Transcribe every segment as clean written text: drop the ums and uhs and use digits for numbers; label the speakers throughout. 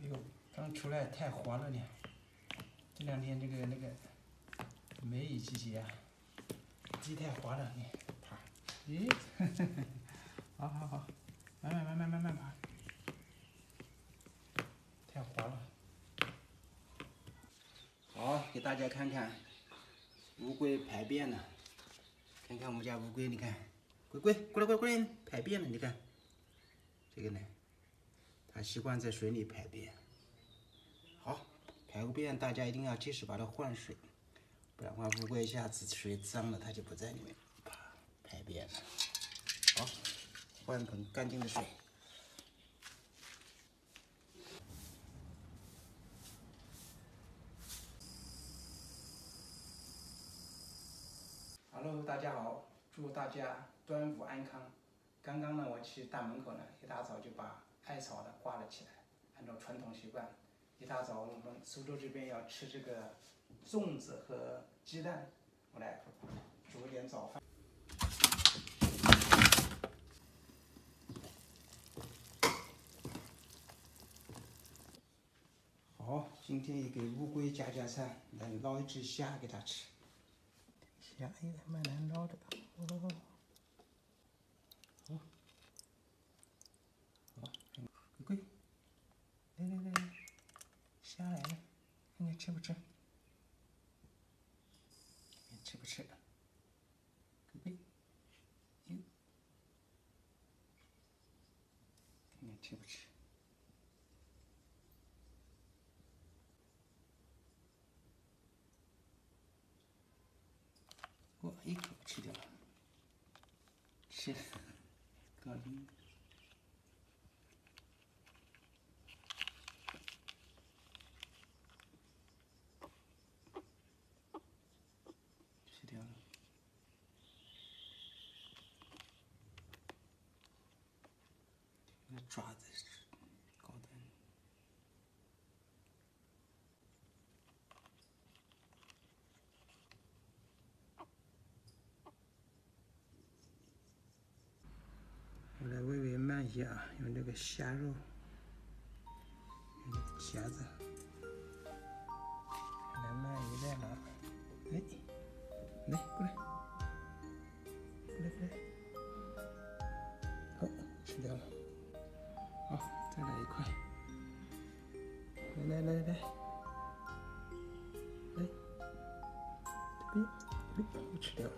Speaker 1: 呦，刚出来太黄了呢。这两天那个梅雨季节啊，鸡太黄了，你爬。咦，好好好，慢慢爬。太黄了。好，给大家看看乌龟排便了。看看我们家乌龟，你看，龟过来，排便了，你看。这个呢，它习惯在水里排便。好，排个便，大家一定要及时把它换水，不然的话乌龟下次水脏了，它就不在里面排便了。好，换盆干净的水。Hello， 大家好，祝大家端午安康。刚刚呢，我去大门口呢，一大早就把艾草呢挂了起来。按照传统习惯，一大早我们苏州这边要吃这个粽子和鸡蛋，我来煮一点早饭。好，今天也给乌龟加餐，来捞一只虾给它吃。虾也蛮难捞的，哦。好，龟，来，虾来了，看看吃不吃？吃不吃？龟，哟，看看吃不吃？哇，一口吃掉了，吃了，高兴。吃掉了。那爪子高端。我来喂喂鳗鱼啊，用这个虾肉，用这个夹子。来鳗鱼来了，哎，来过来，好，吃掉了。好，再来一块。来，这边，我吃掉了。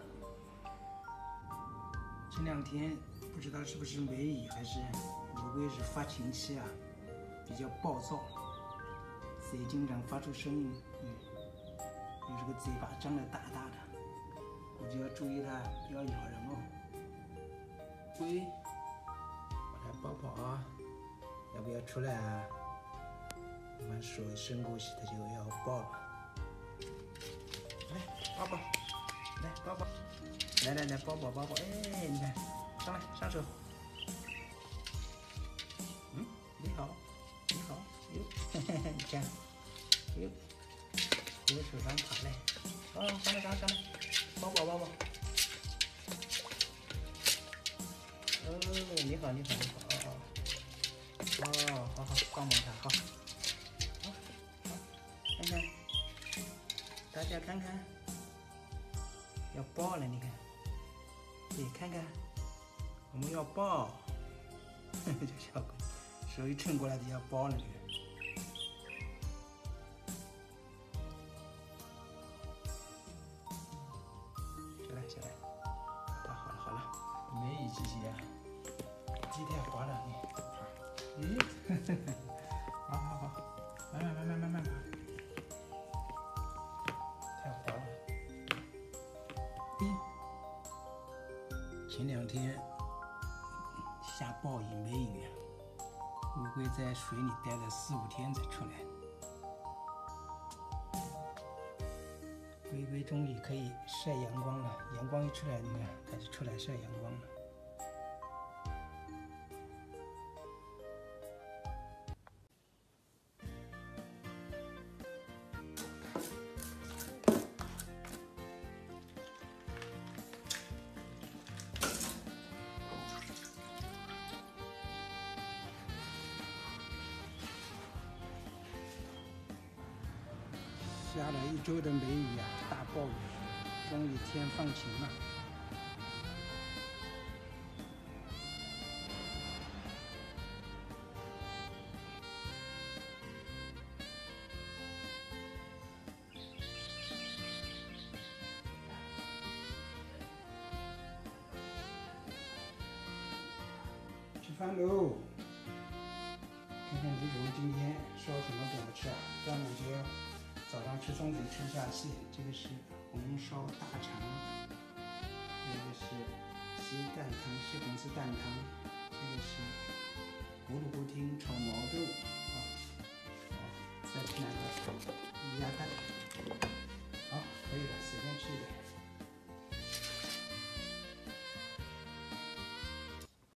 Speaker 1: 这两天不知道是不是梅雨还是乌龟是发情期啊，比较暴躁，所以经常发出声音。有这个嘴巴张得大大的，估计要注意它不要咬人哦。龟，我来抱抱啊，要不要出来啊？我们手伸过去，它就要抱了。来抱抱，来抱抱，来抱抱，哎，你看，上来上手。你好，哟，你看，哟，从我手上爬来，哦，上来，抱抱。哦，你好，哦，好，帮它，好，看看，大家看看，要抱了，你看，对，看看，我们要抱，这小狗手一伸过来就要抱了，这个。下来，好了，梅雨季节，鸡太黄了，你爬，咦，好，慢爬，太黄了。前两天下暴雨梅雨，乌龟在水里待了4、5天才出来。龟终于可以晒阳光了，阳光一出来，你看它就出来晒阳光了。 下了1周的梅雨啊，大暴雨，终于天放晴了。吃饭喽！看看李总今天烧什么给我吃啊？这样就早上吃粽子吃不下去。这个是红烧大肠，这个是鸡蛋汤，西红柿蛋汤。